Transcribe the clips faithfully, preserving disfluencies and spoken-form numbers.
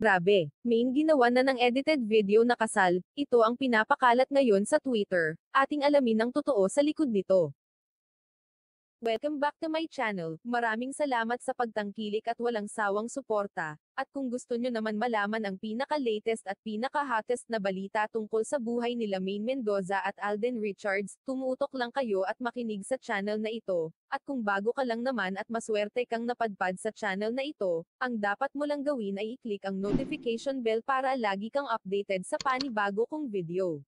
Grabe, main ginawa na ng edited video na kasal, ito ang pinapakalat ngayon sa Twitter. Ating alamin ang totoo sa likod nito. Welcome back to my channel, maraming salamat sa pagtangkilik at walang sawang suporta. At kung gusto nyo naman malaman ang pinaka-latest at pinaka-hottest na balita tungkol sa buhay nila Maine Mendoza at Alden Richards, tumutok lang kayo at makinig sa channel na ito. At kung bago ka lang naman at maswerte kang napadpad sa channel na ito, ang dapat mo lang gawin ay i-click ang notification bell para lagi kang updated sa panibago kong video.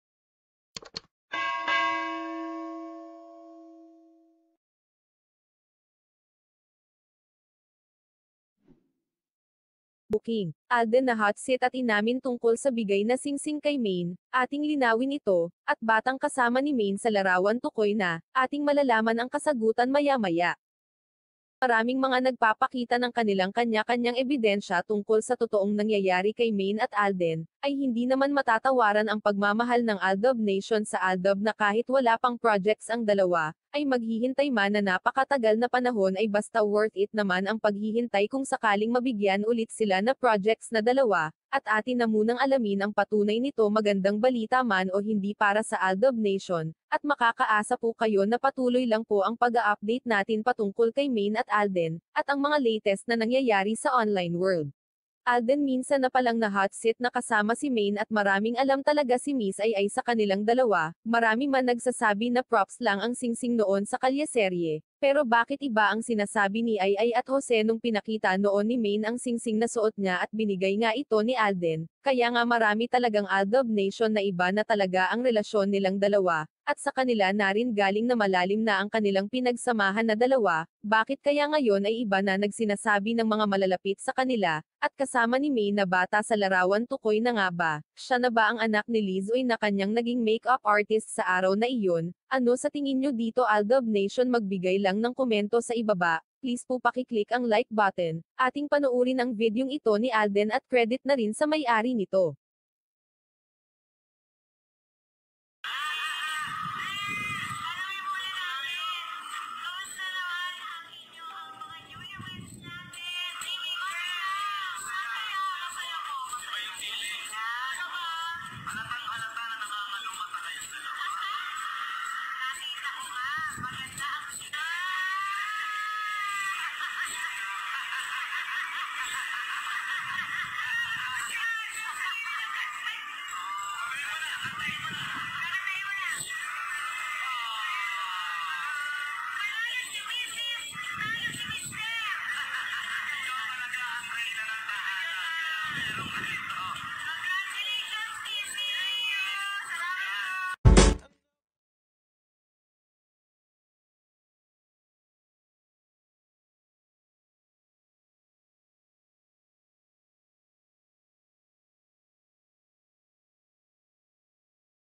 Booking. Alden na hot seat at inamin tungkol sa bigay na singsing kay Maine, ating linawin ito, at batang kasama ni Maine sa larawan tukoy na, ating malalaman ang kasagutan maya-maya. Maraming mga nagpapakita ng kanilang kanya-kanyang ebidensya tungkol sa totoong nangyayari kay Maine at Alden, ay hindi naman matatawaran ang pagmamahal ng Aldab Nation sa Aldab na kahit wala pang projects ang dalawa, ay maghihintay man na napakatagal na panahon ay basta worth it naman ang paghihintay kung sakaling mabigyan ulit sila na projects na dalawa, at atin na munang alamin ang patunay nito magandang balita man o hindi para sa Aldab Nation, at makakaasa po kayo na patuloy lang po ang pag-a-update natin patungkol kay Maine at Alden, at ang mga latest na nangyayari sa online world. Alden minsan na palang na hot seat na kasama si Maine at maraming alam talaga si Miss Ay Ay sa kanilang dalawa, marami man nagsasabi na props lang ang singsing noon sa kalyeserye, pero bakit iba ang sinasabi ni Ay Ay at Jose nung pinakita noon ni Maine ang singsing na suot niya at binigay nga ito ni Alden, kaya nga marami talagang Aldab Nation na iba na talaga ang relasyon nilang dalawa, at sa kanila na rin galing na malalim na ang kanilang pinagsamahan na dalawa, bakit kaya ngayon ay iba na nagsinasabi ng mga malalapit sa kanila, at kasama ni Maine na bata sa larawan tukoy na nga ba, siya na ba ang anak ni Lizoy na kanyang naging makeup artist sa araw na iyon? Ano sa tingin nyo dito Aldab Nation? Magbigay lang ng komento sa ibaba, please po pakiclick ang like button, ating panoorin ang videong ito ni Alden at credit na rin sa may-ari nito.